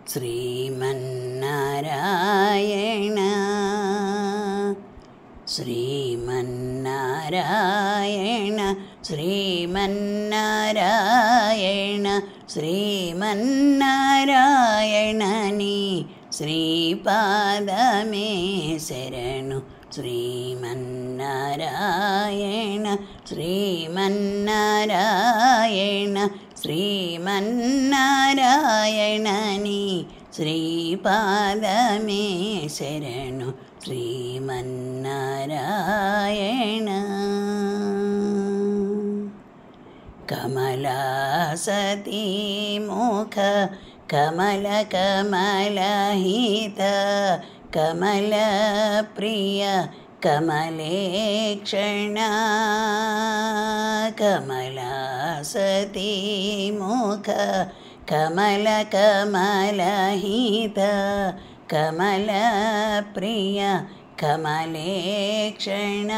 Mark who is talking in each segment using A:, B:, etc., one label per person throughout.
A: శ్రీమన్నారాయణ శ్రీమన్నారాయణ శ్రీమన్నారాయణ శ్రీమన్నారాయణని శ్రీపాదమే శరణు శ్రీమన్నారాయణ శ్రీమన్నారాయణ శ్రీమన్నారాయణని శ్రీపాదమే శరణు శ్రీమన్నారాయణ కమలాసతి ముఖ కమల కమలహిత కమల ప్రియ కమలేక్షణ కమలాసతి ముఖ కమల కమలహిత కమల ప్రియ కమలేక్షణ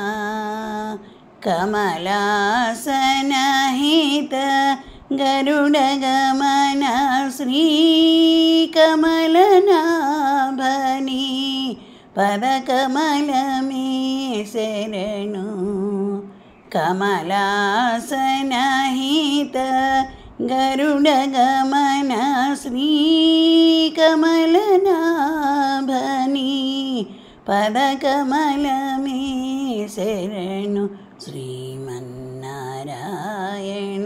A: కమలాసనహిత గరుడగమన శ్రీ కమలనాభని పదకమలమే శరణు కమలాసనహిత గరుడగమన శ్రీ కమలనాభని పదకమలమే శరణు శ్రీమన్నారాయణ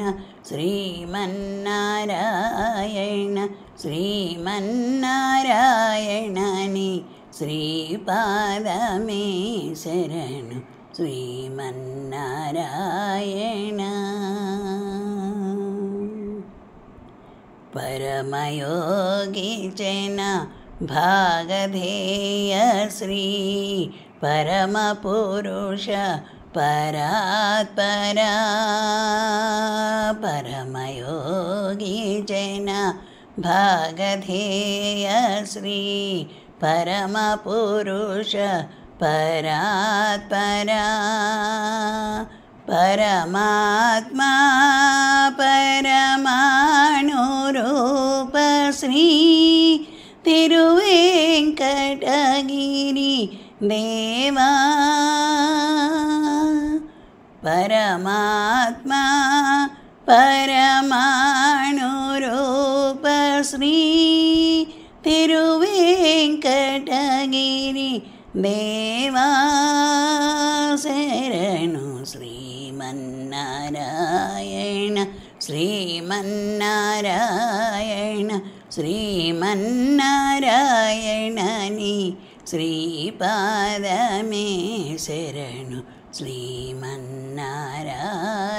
A: శ్రీమన్నారాయణ శ్రీమన్నారాయణని శ్రీపాదమే శరణు శ్రీమన్నారాయణ పరమయోగి జన భాగధేయ శ్రీ పరమపురుష పరాత్పరా పరమయోగి జన భాగధేయ శ్రీ పరమపురుష పరాత్పరా పరమాత్మా పరమాణురూప శ్రీ తిరువేంకటగిరి దేవా పరమాత్మా పరమాణురూప శ్రీ తిరువేంకటగిరి దేవా శరణు శ్రీమన్నారాయణ శ్రీమన్నారాయణ శ్రీమన్నారాయణని శ్రీపాదమే శరణు శ్రీమన్నారాయణ